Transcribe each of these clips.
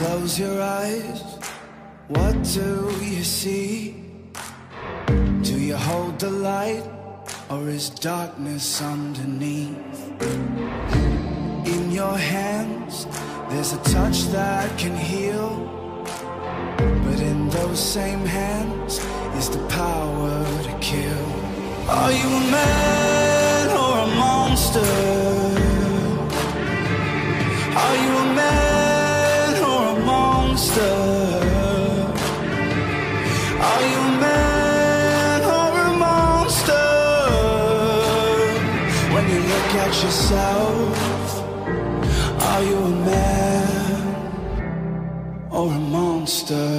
close your eyes, what do you see? Do you hold the light, or is darkness underneath? In your hands, there's a touch that can heal, but in those same hands is the power to kill. Are you a man or a monster? Are you a man or a monster? Are you a man or a monster? When you look at yourself, are you a man or a monster?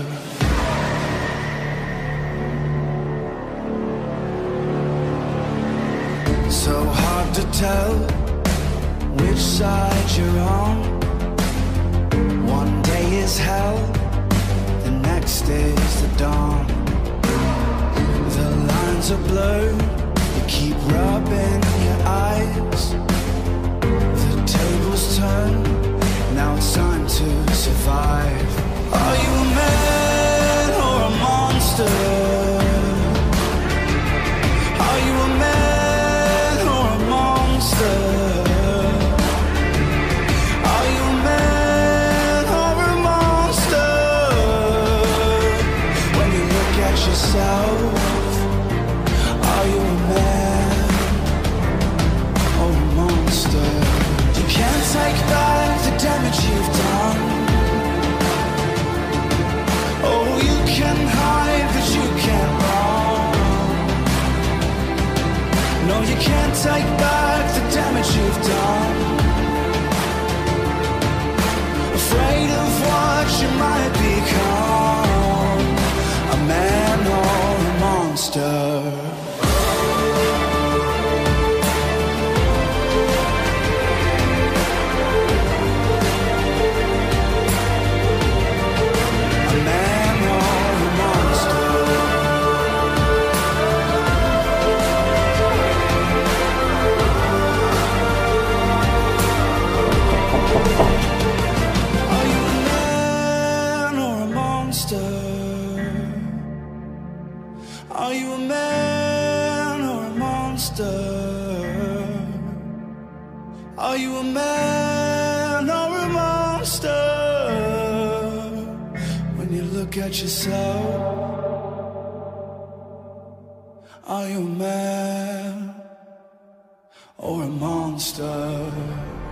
So hard to tell which side you're on. One day is hell, the next is the dawn. The lines are blurred, you keep rubbing your eyes. The tables turn, now it's time to survive. Are you a man or a monster? Are you a man or a monster? Are you a man or a monster? When you look at yourself, are you a man or a monster? You can't take back the damage you've done. Oh, you can hide, but you can't run. No, you can't take back the damage you've done. Afraid of what you might become, a man or a monster. Are you a man or a monster? Are you a man or a monster? When you look at yourself, are you a man or a monster?